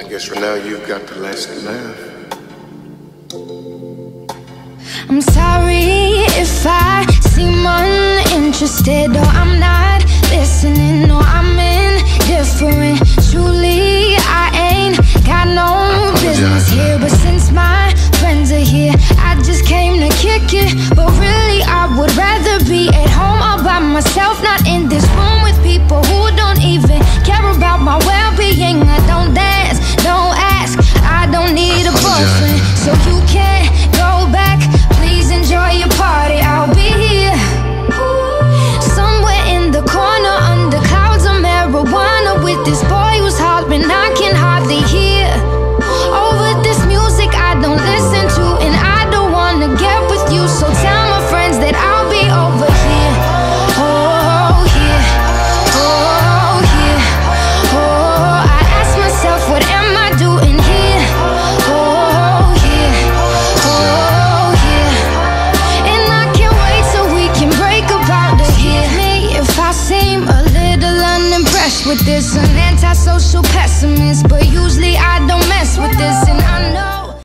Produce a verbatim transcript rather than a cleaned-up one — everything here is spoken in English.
I guess for now you've got the last laugh. I'm sorry if I seem uninterested, or I'm not listening, or I'm indifferent. Truly, I ain't got no business here, but since my friends are here, I just came to kick it. But really, I would rather be at home all by myself, not in this room with people who don't even care about my well-being. I don't dance, don't ask, I don't need a boyfriend, so you can't go back. Please enjoy your party, I'll be here somewhere in the corner under clouds of marijuana with this boy who's hollering I can hardly hear. Over this music I don't listen to, and I don't wanna get with you, so tell my friends that I'll be over here. Oh here, oh here, oh I ask myself what am I doing here. Oh here, oh here, and I can't wait till we can break about it here. Me if I seem a little unimpressed with this, an antisocial pessimist, but usually I don't mess with this, and I know